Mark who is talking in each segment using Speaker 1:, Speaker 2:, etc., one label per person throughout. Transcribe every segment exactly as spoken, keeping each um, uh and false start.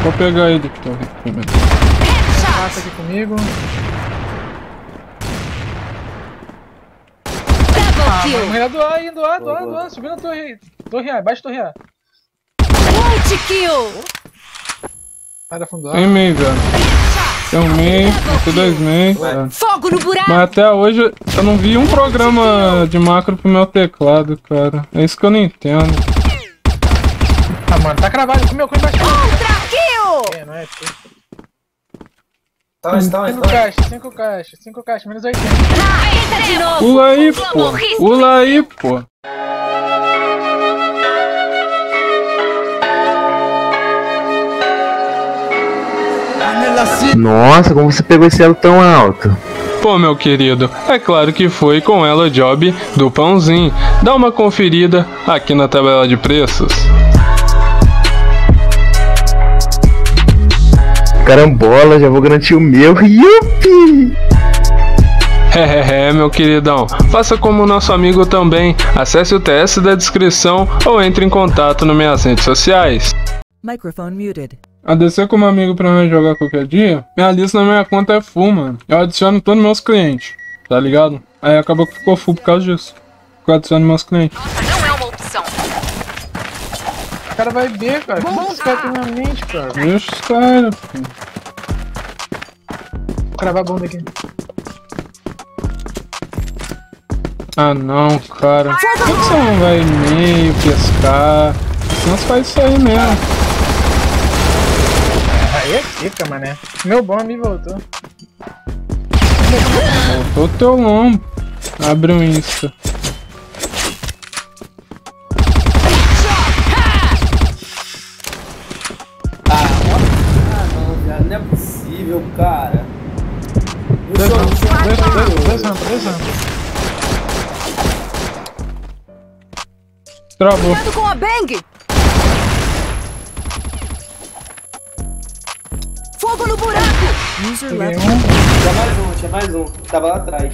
Speaker 1: Vou pegar ele que tá aqui primeiro.
Speaker 2: Passa aqui comigo. Ah, vamos morrer do A, indo A, do A, do A, subindo a torre. Torre A, abaixo da torre A.
Speaker 3: Kill.
Speaker 2: Sai da fundo do A.
Speaker 1: Tem meio, velho. Tem um meio, tem dois meio.
Speaker 3: Fogo no buraco.
Speaker 1: Mas até hoje eu não vi um programa de macro pro meu teclado, cara. É isso que eu não entendo.
Speaker 2: Ah, mano, tá cravado. Comeu, comeu embaixo.
Speaker 3: Ultra kill.
Speaker 2: É, não é?
Speaker 4: Tá, está,
Speaker 2: cinco
Speaker 4: está.
Speaker 2: caixas, cinco caixas, cinco caixas, menos oitenta.
Speaker 3: Ah, entra de novo.
Speaker 1: Pula aí, pô. Pula aí, pô.
Speaker 5: Nossa, como você pegou esse elo tão alto?
Speaker 1: Pô, meu querido, é claro que foi com ela job do pãozinho. Dá uma conferida aqui na tabela de preços.
Speaker 5: Carambola, já vou garantir o meu. Yupi!
Speaker 1: É, meu queridão, faça como o nosso amigo também. Acesse o T S da descrição ou entre em contato nas minhas redes sociais.
Speaker 6: Microphone muted.
Speaker 1: Adecer como amigo pra mim jogar qualquer dia, minha lista na minha conta é full, mano. Eu adiciono todos meus clientes, tá ligado? Aí acabou que ficou full por causa disso. Eu adiciono meus clientes.
Speaker 3: Não é uma opção.
Speaker 2: O cara vai ver, cara. O que esse cara tem na mente, cara?
Speaker 1: Deixa os caras, filho.
Speaker 2: Vou cravar a bomba aqui.
Speaker 1: Ah não, cara. Por que você não vai meio pescar? Senão você faz isso aí mesmo.
Speaker 2: Aí é fica, mané. Meu bomb me voltou.
Speaker 1: Voltou teu lombo. Abre um Insta.
Speaker 4: Ah, não, cara, não é possível, cara.
Speaker 2: Dois rampas, dois rampas, dois rampas, dois rampas.
Speaker 1: Travou.
Speaker 3: Cuidado com a Bang. Fogo no buraco.
Speaker 6: User
Speaker 2: Peguei
Speaker 6: left.
Speaker 2: um.
Speaker 4: Tinha mais um, tinha mais um. Tava lá atrás.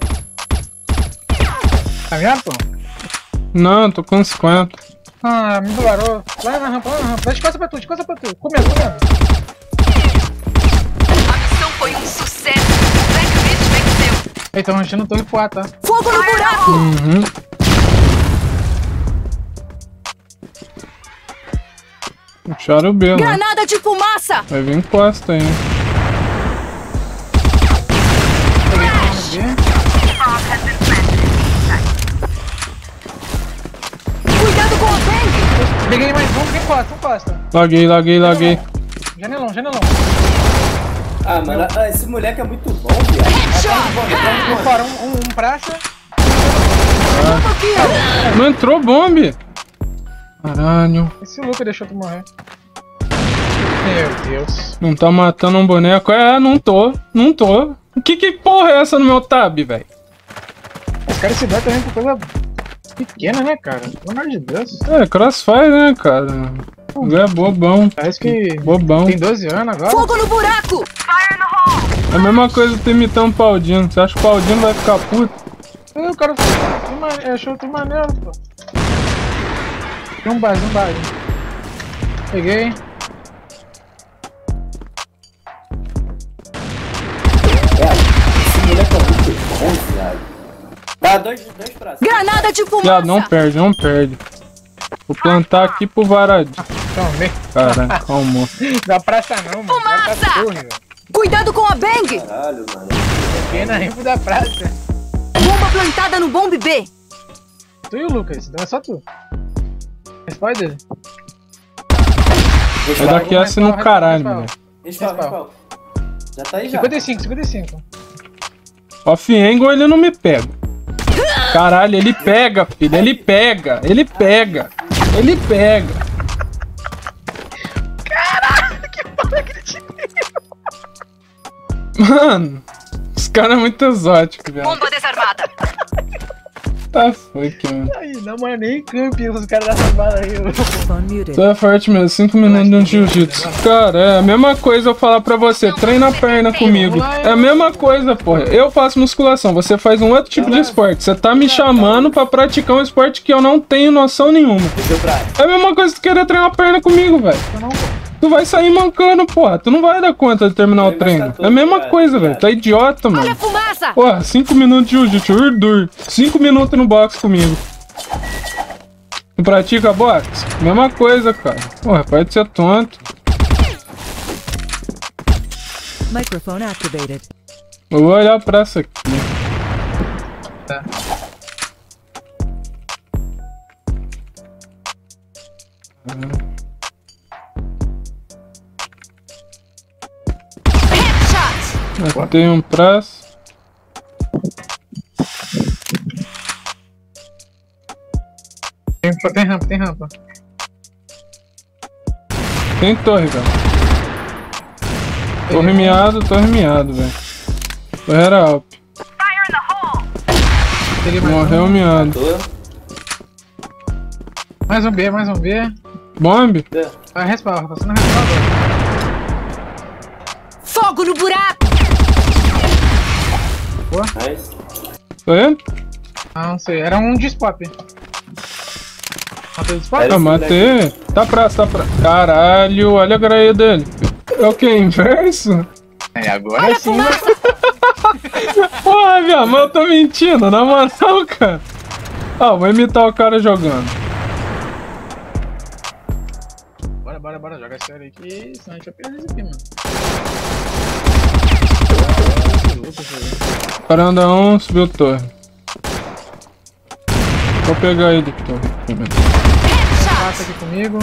Speaker 2: Tá vendo, pô?
Speaker 1: Não, tô com cinquenta.
Speaker 2: Ah, me dolarou. Lá na rampa, lá na rampa. Dá de costa pra tu, de costa pra tu. Comendo, comendo.
Speaker 3: A missão foi um sucesso. O Black Beast venceu.
Speaker 2: Ei, tão ranchando torre pro A, tá?
Speaker 3: Fogo no buraco.
Speaker 1: Uhum. Puxaram o B, né?
Speaker 3: Granada de fumaça.
Speaker 1: Vai vir costa aí.
Speaker 2: Peguei um B.
Speaker 3: Cuidado com a Bang.
Speaker 2: Peguei mais um, peguei quatro, um costa.
Speaker 1: Laguei, laguei, laguei.
Speaker 2: Janelão, janelão.
Speaker 4: Ah, mano, ah, esse moleque é muito bom, viado.
Speaker 2: Um fora, um, um, um praça.
Speaker 1: Não entrou bombe. Caralho.
Speaker 2: Esse Luca deixou tu morrer. Meu Deus.
Speaker 1: Não tá matando um boneco? É, não tô. Não tô. Que que porra é essa no meu tab, velho?
Speaker 2: Os caras se dão também por coisa pequena, né, cara? Pelo amor de Deus.
Speaker 1: É, crossfire, né, cara? É bobão.
Speaker 2: Parece que
Speaker 1: Bobão.
Speaker 2: tem doze anos agora.
Speaker 3: Fogo no buraco.
Speaker 1: É a mesma coisa que tu imitando o Paldino. Você acha que o Paldino vai ficar puto?
Speaker 2: Ih, o cara tem mane- achou tudo maneiro, pô. Tem um base, um base. Peguei.
Speaker 4: Esse moleque é muito bom, viado. Dá dois, dois pra cima.
Speaker 3: Granada de fumaça.
Speaker 1: Viado, não perde, não perde. Vou plantar aqui pro varadinho.
Speaker 2: Tomei.
Speaker 1: Cara, calma.
Speaker 2: Da praça não, mano. Da praça
Speaker 3: Fumaça!
Speaker 2: torre, velho.
Speaker 3: Cuidado com a Bang.
Speaker 4: Caralho, mano.
Speaker 2: Peguei na rampa da praça.
Speaker 3: Bomba plantada no bombe B.
Speaker 2: Tu e o Lucas, não é só tu. Respawn dele.
Speaker 1: Vai dar Q S no caralho, velho.
Speaker 4: Respawn, respawn. Já tá aí já.
Speaker 2: cinquenta e cinco, cinquenta e cinco.
Speaker 1: Off-angle ele não me pega. Caralho, ele pega, filho. Ele pega. Ele pega. Ele pega.
Speaker 2: Caralho, que porra que ele te deu.
Speaker 1: Mano, os caras é muito exóticos, velho.
Speaker 3: Bomba desarmada.
Speaker 1: Tá fuck, mano.
Speaker 2: Aí, não, mano, nem camp os caras dessa bala aí.
Speaker 6: Microphone muted.
Speaker 1: Tu é forte mesmo, cinco minutos de um jiu-jitsu. Cara, é a mesma coisa eu falar pra você, treina a perna comigo. É a mesma coisa, porra. Eu faço musculação, você faz um outro tipo de esporte. Você tá me chamando pra praticar um esporte que eu não tenho noção nenhuma.
Speaker 4: Deixa eu pra.
Speaker 1: É a mesma coisa que tu querer treinar a perna comigo, velho.
Speaker 2: Não, pô.
Speaker 1: Tu vai sair mancando, porra. Tu não vai dar conta de terminar o treino. É a mesma coisa, velho. Tá idiota,
Speaker 3: Olha a
Speaker 1: mano.
Speaker 3: fumaça!
Speaker 1: Porra, cinco minutos de jiu-jitsu, urdur. cinco minutos no box comigo. Tu pratica boxe? Mesma coisa, cara. Porra, pode ser tonto.
Speaker 6: Microphone activated.
Speaker 1: Eu vou olhar pra essa aqui.
Speaker 2: Tá.
Speaker 3: Headshot!
Speaker 1: Matei um prazo.
Speaker 2: Tem, tem rampa, tem rampa.
Speaker 1: Tem torre, velho. Torre miado, torre miado, velho. Torre era Alp.
Speaker 2: Ele mais
Speaker 1: Morreu
Speaker 2: um.
Speaker 1: miado.
Speaker 4: Tô.
Speaker 2: Mais um B, mais um B.
Speaker 1: Bombe?
Speaker 2: Vai respawn, passando a respawn agora.
Speaker 3: Fogo no buraco!
Speaker 4: Nice.
Speaker 1: Tá vendo?
Speaker 2: Ah, não sei, era um de spot. Matou de spot?
Speaker 1: Ah, matei. Tá prazo, tá prazo. Caralho, olha a graia dele. É o que? Inverso?
Speaker 2: É, agora
Speaker 3: Olha a
Speaker 2: sim, né?
Speaker 3: fumaça!
Speaker 1: Porra, minha mãe, eu tô mentindo, na moral, cara. Ah, vou imitar o cara jogando.
Speaker 2: Bora, bora, bora, joga sério aqui, senão a gente vai perder isso aqui, mano.
Speaker 1: Paranda um, subiu torre. Vou pegar ele, torre.
Speaker 2: Passa
Speaker 3: Headshot!
Speaker 2: aqui comigo.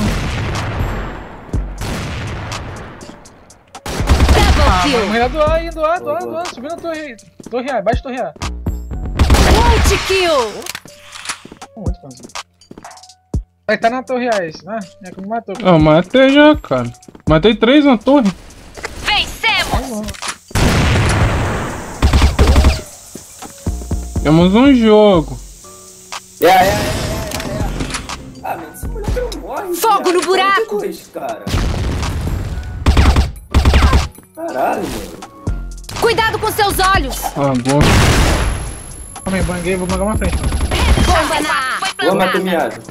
Speaker 3: Double
Speaker 2: Ah,
Speaker 3: kill!
Speaker 2: vamos ir do A aí, do A, do A, do A, subindo a torre. Torre A, baixa torre A.
Speaker 3: Multi-kill!
Speaker 2: Muito fácil. Vai tá na torre A esse, né? É que me matou.
Speaker 1: Ah, matei já, cara. Matei três na torre.
Speaker 3: Vencemos!
Speaker 1: Temos um jogo.
Speaker 4: Yeah, yeah, yeah, yeah, yeah. Ah, mano, esse moleque não morre.
Speaker 3: Fogo
Speaker 4: viado.
Speaker 3: no buraco.
Speaker 4: quarenta e dois, cara. Caralho, mano.
Speaker 3: Cuidado com seus olhos!
Speaker 1: Ah, boa.
Speaker 2: Calma aí, banguei, vou bangar uma frente.
Speaker 3: Bomba na A! Foi
Speaker 4: Boa, matou
Speaker 3: plantada!
Speaker 4: miado.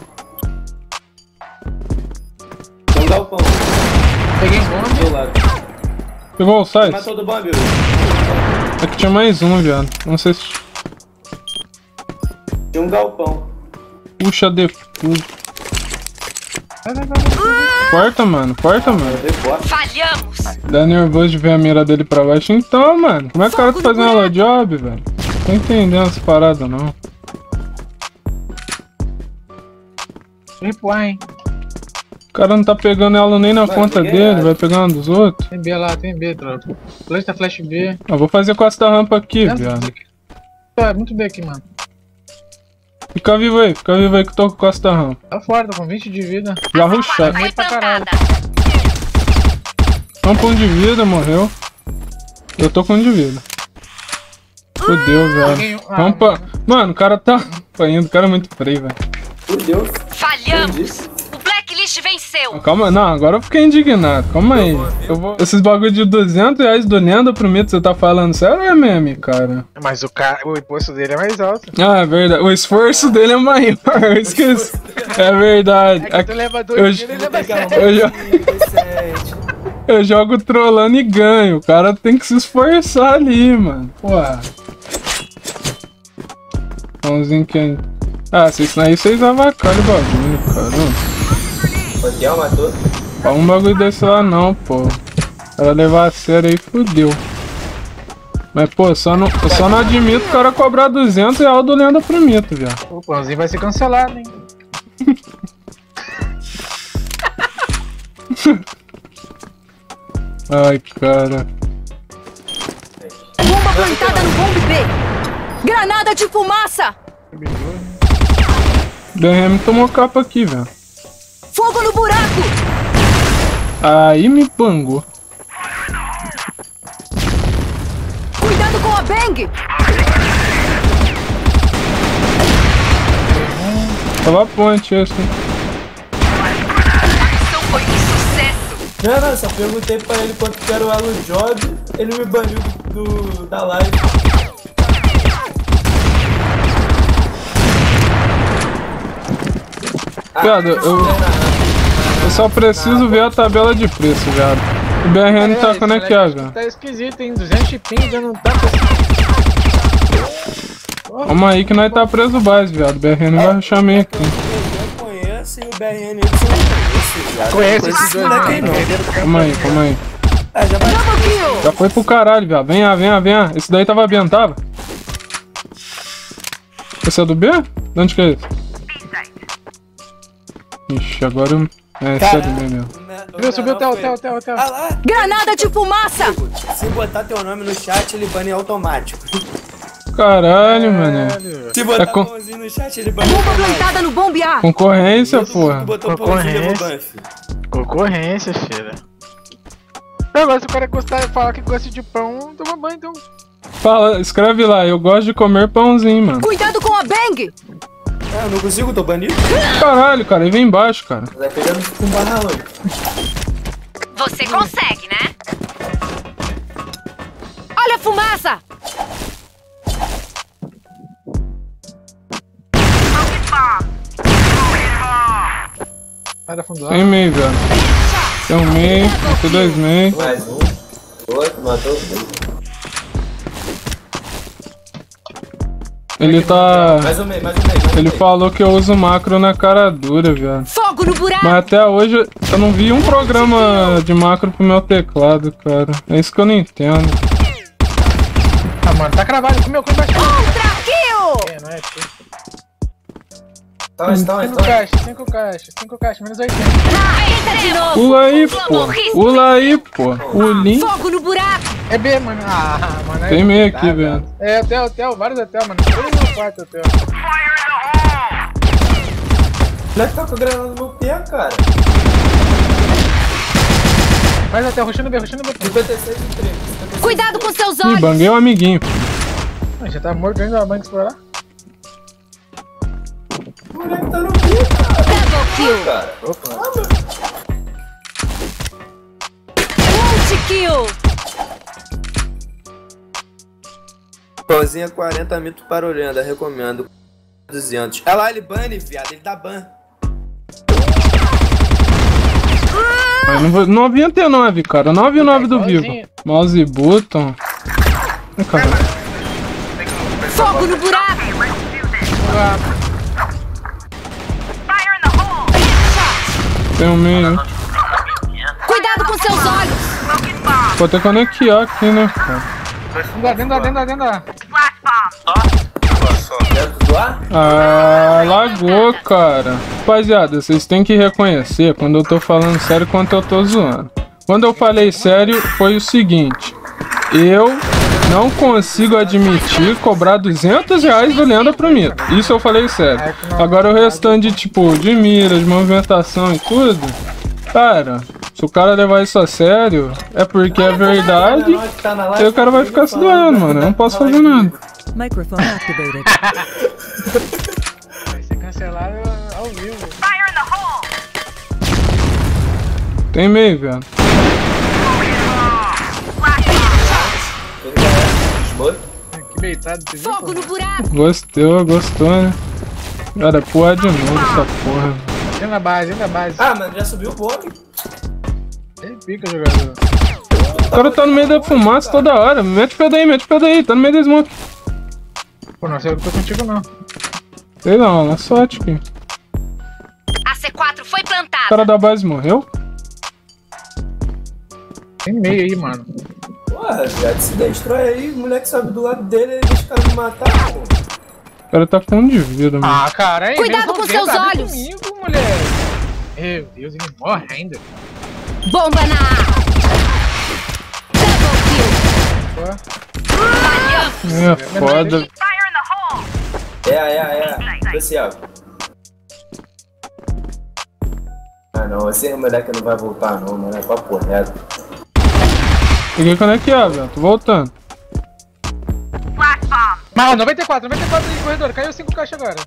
Speaker 4: Tem um galpão
Speaker 2: Peguei um
Speaker 4: do
Speaker 2: bombe.
Speaker 4: meu lado.
Speaker 1: Pegou o site?
Speaker 4: Matou do bombe,
Speaker 1: Aqui tinha mais um, viado. Não sei se...
Speaker 4: Tinha um galpão.
Speaker 1: Puxa defuso.
Speaker 2: Vai, vai, vai, vai.
Speaker 1: Corta, mano. Corta, mano.
Speaker 4: Depois.
Speaker 3: Falhamos!
Speaker 1: Dá nervoso de ver a mira dele pra baixo. Então, mano. Como é que o cara tá fazendo ela job, velho? Não tô entendendo essa parada, não.
Speaker 2: Repoar, hein?
Speaker 1: O cara não tá pegando ela nem na
Speaker 4: Mano,
Speaker 1: conta
Speaker 4: ninguém
Speaker 1: dele.
Speaker 4: acha.
Speaker 1: Vai pegando dos outros.
Speaker 2: Tem B lá, tem B, tropa. Planta flash B.
Speaker 1: Eu vou fazer costa rampa aqui,
Speaker 2: Dentro
Speaker 1: viado.
Speaker 2: disso aqui. Tá, muito B aqui, mano.
Speaker 1: Fica vivo aí. Fica vivo aí que eu tô com costa rampa.
Speaker 2: Tá fora, tô com vinte de vida.
Speaker 1: Já ruxar.
Speaker 3: Foi
Speaker 2: pra caralho.
Speaker 3: plantada!
Speaker 1: Rampa um de vida, morreu. Eu tô com um de vida. Fudeu,
Speaker 2: Peguei
Speaker 1: velho.
Speaker 2: um- ah,
Speaker 1: Rampa. Mano, o cara tá indo. O cara é muito freio, velho.
Speaker 4: Por Deus.
Speaker 3: Falhamos! O Blacklist venceu!
Speaker 1: Calma, não, agora eu fiquei indignado. Calma aí. Eu vou... Esses bagulho de duzentos reais do Lenda pro mito, você tá falando sério ou é meme, cara?
Speaker 2: Mas o cara, o imposto dele é mais alto.
Speaker 1: Ah, é verdade. O esforço dele é maior. Eu esqueci. É verdade.
Speaker 2: É que tu
Speaker 1: Aqui-
Speaker 2: leva dois
Speaker 1: eu-
Speaker 2: tiros e leva sete.
Speaker 1: Eu, jo- eu jogo trollando e ganho. O cara tem que se esforçar ali, mano. Porra. Pãozinho que... Ah, se isso aí vocês avacalham o bagulho, cara.
Speaker 4: O Diel matou.
Speaker 1: Pra um bagulho desse lá não, pô. Ela levar a sério aí, fudeu. Mas, pô, só não, eu só não admito o cara cobrar duzentos reais do Lenda pro mito, viado.
Speaker 2: O pãozinho vai ser cancelado, hein?
Speaker 1: Ai, cara.
Speaker 3: Bomba plantada no bombe B! Granada de fumaça!
Speaker 1: D R M tomou capa aqui, velho.
Speaker 3: Fogo no buraco!
Speaker 1: Aí me bangou.
Speaker 3: Cuidado com a Bang!
Speaker 1: Tava a ponte esse.
Speaker 3: Então foi um sucesso!
Speaker 4: Não, não, só perguntei pra ele quanto que era o elo job. Ele me baniu do, do- da live.
Speaker 1: Viado, eu-
Speaker 4: Ah,
Speaker 1: Eu só preciso ver a tabela de preço, viado. O B R N tá quando é que é, velho?
Speaker 2: Tá esquisito, hein? duzentos de ping, já não tá pra...
Speaker 1: Calma aí que nós tá preso base, viado. O B R N vai achar meio aqui.
Speaker 4: Eu conheço e o B R N eles não conhecem, viado.
Speaker 2: Conhece esses dois,
Speaker 4: moleque
Speaker 2: não.
Speaker 4: não.
Speaker 1: Calma aí, calma aí.
Speaker 4: Ah, já vai.
Speaker 1: Já foi pro caralho, viado. Vem cá, vem cá, vem cá. Esse daí tava B, não tava? Esse é do B? De onde que é esse? Ixi, agora eu... É, esse é do B mesmo.
Speaker 2: Viu, subiu o Theo, Theo, Theo, Theo.
Speaker 4: Ah lá.
Speaker 3: Granada de fumaça!
Speaker 4: Se botar teu nome no chat, ele bane automático.
Speaker 1: Caralho, mano.
Speaker 4: Se botar
Speaker 1: É com-
Speaker 4: mãozinho no chat, ele bane
Speaker 3: Bomba
Speaker 4: automático.
Speaker 3: plantada no bombear!
Speaker 1: Concorrência,
Speaker 4: Todo mundo que
Speaker 1: porra.
Speaker 4: botou pãozinho levou ban, filho.
Speaker 2: Concorrência, filha. Agora se o cara gostar e falar que gosta de pão, toma banho, então.
Speaker 1: Fala, escreve lá, eu gosto de comer pãozinho, mano.
Speaker 3: Cuidado com a Bang!
Speaker 4: Ah, eu não consigo, tô banido.
Speaker 1: Caralho, cara, ele vem embaixo, cara.
Speaker 4: Vai pegando com barra hoje.
Speaker 3: Você consegue, né? Olha a fumaça!
Speaker 2: Sai da fundo lá.
Speaker 1: Tem meio, velho. Tem um meio, tem dois meio.
Speaker 4: Mais um. Outro, matou.
Speaker 1: Ele tá...
Speaker 4: Mais um meio, mais um meio. mais um
Speaker 1: Ele
Speaker 4: meio.
Speaker 1: falou que eu uso macro na cara dura, velho.
Speaker 3: Fogo no buraco!
Speaker 1: Mas até hoje eu não vi um programa de macro pro meu teclado, cara. É isso que eu não entendo.
Speaker 2: Ah, mano, tá cravado. Comeu, comeu embaixo.
Speaker 3: Ultra kill!
Speaker 2: É, não é aqui.
Speaker 4: Tá, tá,
Speaker 2: cinco
Speaker 4: tá.
Speaker 2: caixas, cinco caixas, cinco caixas, menos oitenta.
Speaker 3: Eita de novo!
Speaker 1: Pula aí, pô. Pula aí, pô. Pulinho.
Speaker 3: Fogo no buraco!
Speaker 2: É B, mano. Ah, mano. é-
Speaker 1: Tem meio
Speaker 2: tá,
Speaker 1: aqui,
Speaker 2: tá.
Speaker 1: velho.
Speaker 2: É, hotel, hotel, vários hotel, mano. Todo no quarto hotel.
Speaker 4: O moleque tá com a granada no pé, cara.
Speaker 2: Faz hotel, rushando B, rushando B.
Speaker 4: cinquenta e seis e trinta.
Speaker 3: Cuidado com seus
Speaker 1: Ih,
Speaker 3: olhos!
Speaker 1: banguei o amiguinho.
Speaker 2: Ah, já tá morto dentro da banca explorar.
Speaker 4: O moleque tá no pé, cara.
Speaker 3: Double kill!
Speaker 4: Cara.
Speaker 3: Multi kill!
Speaker 4: Pãozinha quarenta mito para olhando, recomendo. duzentos. Olha lá, ele bane, viado, ele dá ban.
Speaker 1: Mas não vou- noventa e nove, cara. noventa e nove do vivo. Mouse e button. Ai, caralho.
Speaker 3: Fogo no buraco!
Speaker 1: Tem um meio.
Speaker 3: Cuidado com seus olhos!
Speaker 1: Vou ter que conectar aqui, né, cara?
Speaker 2: Dentro da, dentro da, dentro da, dentro da.
Speaker 4: Dentro do ar?
Speaker 1: Ah, lagou, cara. Rapaziada, vocês têm que reconhecer quando eu tô falando sério e quando eu tô zoando. Quando eu falei sério, foi o seguinte. Eu não consigo admitir cobrar duzentos reais do Lenda pro mito. Isso eu falei sério. Agora o restante, tipo, de mira, de movimentação e tudo. Cara, se o cara levar isso a sério, é porque é verdade. E o cara vai ficar se doendo, mano. Eu não posso fazer nada.
Speaker 6: Microphone activated.
Speaker 2: Vai ser cancelado ao vivo.
Speaker 1: Tem meio, velho.
Speaker 2: Que beitado, você viu?
Speaker 3: Fogo no buraco!
Speaker 1: Gostou, gostou, né? Cara, porra de novo essa porra.
Speaker 2: Dentro da base, dentro da base.
Speaker 4: Ah, mano, já subiu o bolo.
Speaker 2: Ele pica, jogador.
Speaker 1: O cara tá no meio da fumaça toda hora. Mete o pé daí, mete o pé daí. Tá no meio da smoke.
Speaker 2: Pô, não sei, eu não tô contigo não.
Speaker 1: Sei lá, na sorte aqui.
Speaker 3: A C quatro foi
Speaker 1: O
Speaker 3: plantada!
Speaker 1: cara da base morreu?
Speaker 2: Tem meio aí, mano.
Speaker 4: Porra, viado, se destrói aí, o moleque sobe do lado dele e deixa o cara me matar, pô.
Speaker 1: O cara tá com um de vida, mano.
Speaker 2: Ah, cara, hein?
Speaker 3: Cuidado
Speaker 2: mesmo
Speaker 3: com
Speaker 2: vendo,
Speaker 3: seus
Speaker 2: abre
Speaker 3: olhos.
Speaker 2: Comigo, mulher. Meu Deus, ele morre ainda.
Speaker 3: Bomba na A! Double kill!
Speaker 2: Pô.
Speaker 1: É foda.
Speaker 4: É, é, é. Especial. Ah, não, esse moleque não vai voltar, não, mano. É papo reto.
Speaker 1: Peguei conectar, velho. Tô voltando.
Speaker 2: Mas, noventa e quatro, noventa e quatro de corredor. Caiu cinco caixas agora.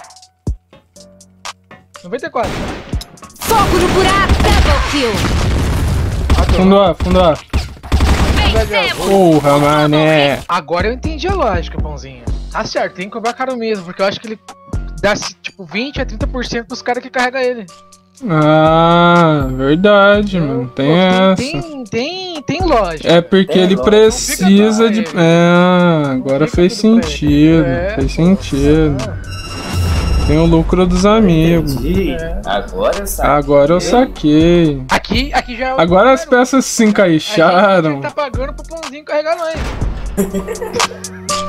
Speaker 2: noventa e quatro.
Speaker 3: Fogo no buraco! Double kill!
Speaker 1: Fundo A, fundo A.
Speaker 3: Vencemos!
Speaker 1: Porra, mané.
Speaker 2: Agora eu entendi a lógica, Pãozinho. Tá certo, tem que cobrar caro mesmo, porque eu acho que ele dá tipo vinte a trinta por cento dos caras que carregam ele.
Speaker 1: Ah, verdade, mano. Tem
Speaker 2: Pô,
Speaker 1: essa.
Speaker 2: Tem, tem, tem lógica.
Speaker 1: É porque
Speaker 4: É,
Speaker 1: ele
Speaker 4: lógico.
Speaker 1: precisa
Speaker 2: Não
Speaker 1: de.
Speaker 2: fica pra
Speaker 1: É, agora
Speaker 2: fica
Speaker 1: fez
Speaker 2: tudo pra ele.
Speaker 1: sentido.
Speaker 2: É.
Speaker 1: Fez sentido. Tem o lucro dos amigos.
Speaker 4: Entendi.
Speaker 2: É.
Speaker 4: Agora eu saquei.
Speaker 1: Agora eu saquei.
Speaker 2: Aqui, aqui já é o
Speaker 1: Agora as
Speaker 2: número.
Speaker 1: peças se
Speaker 2: A
Speaker 1: encaixaram.
Speaker 2: gente tá pagando pro pãozinho carregar nós.